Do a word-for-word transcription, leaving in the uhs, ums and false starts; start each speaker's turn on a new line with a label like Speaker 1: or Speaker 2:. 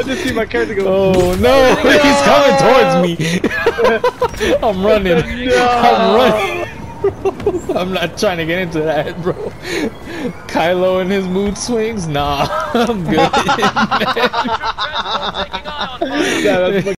Speaker 1: I just see my character go.
Speaker 2: Oh no, he's coming towards me. I'm running.
Speaker 1: No.
Speaker 2: I'm running. I'm not trying to get into that, bro. Kylo and his mood swings? Nah, I'm good.
Speaker 1: Yeah, that's